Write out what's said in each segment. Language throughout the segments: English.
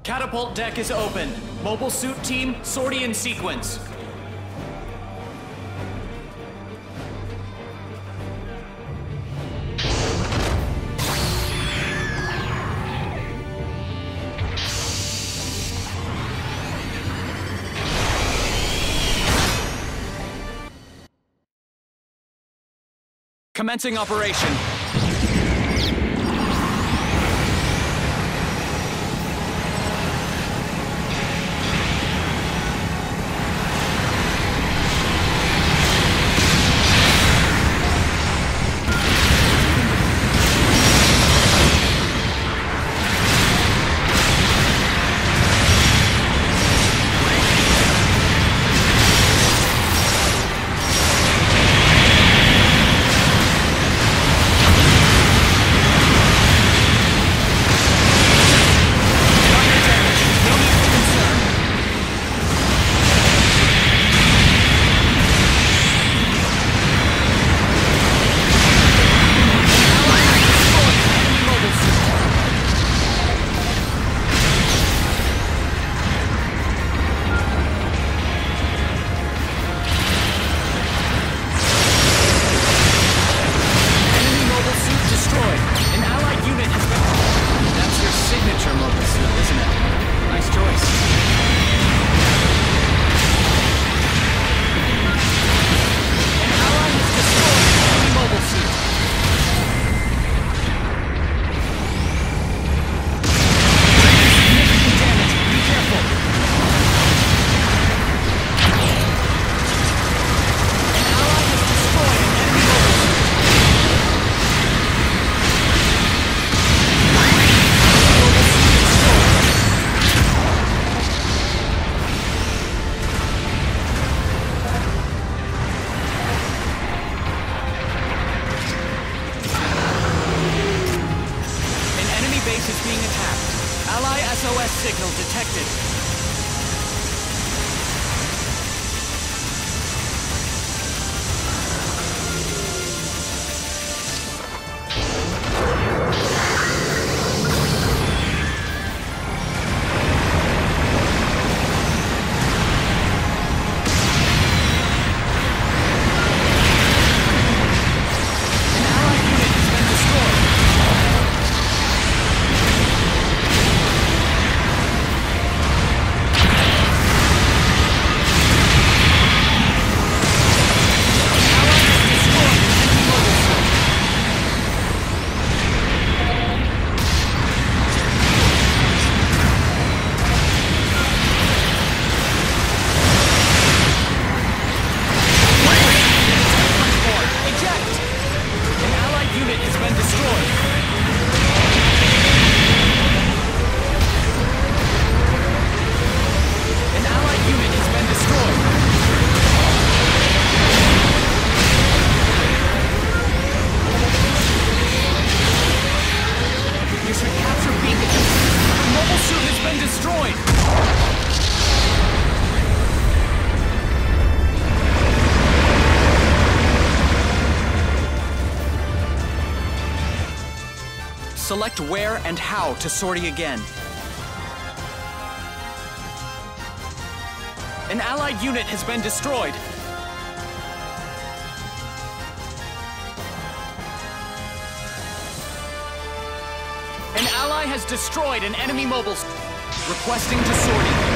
Catapult deck is open. Mobile suit team, sortie in sequence. Commencing operation. SOS signal detected. Select where and how to sortie again. An allied unit has been destroyed. An ally has destroyed an enemy mobile. Requesting to sortie.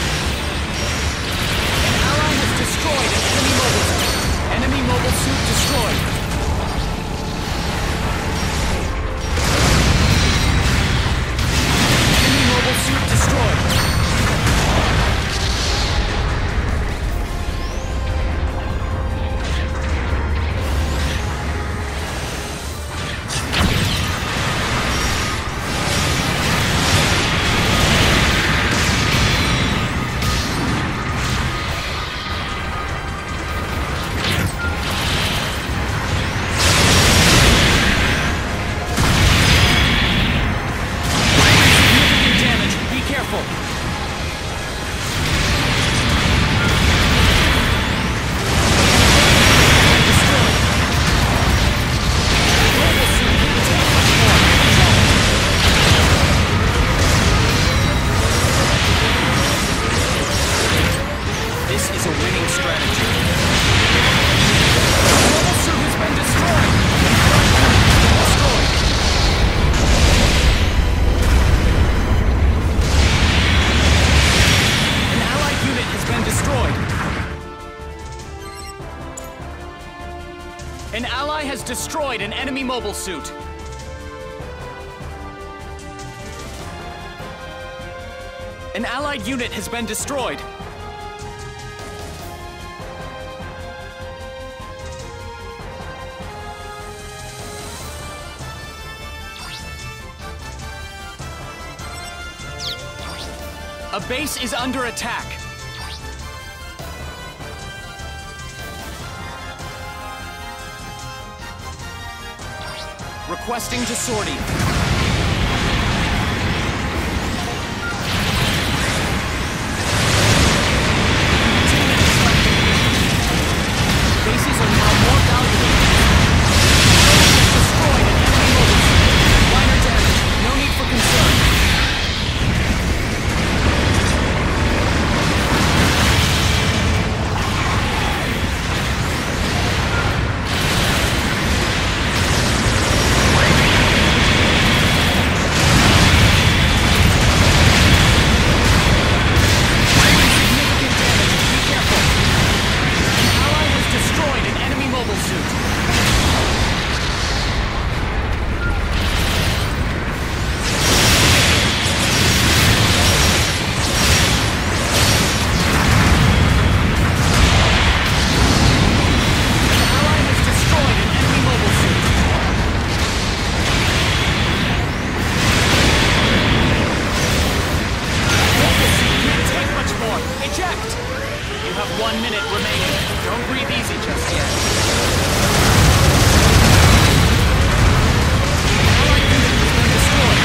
Enemy mobile suit destroyed. base is a winning strategy. The mobile suit has been destroyed! An allied unit has been destroyed! An ally has destroyed an enemy mobile suit. An allied unit has been destroyed. A base is under attack. Requesting to sortie. Bases are now more valuable. Destroyed an enemy mobile suit. Minor damage. No need for concern. You have 1 minute remaining. Don't breathe easy just yet. Allied unit has been destroyed.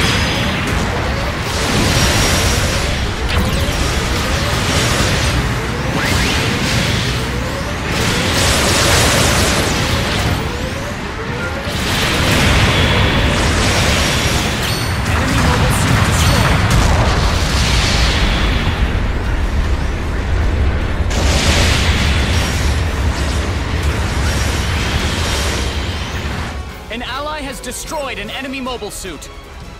Enemy mobile suit destroyed. An ally has destroyed an enemy mobile suit.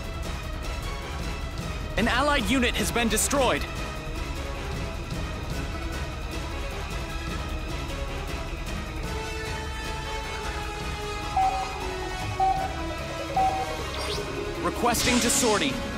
An allied unit has been destroyed. Requesting to sortie.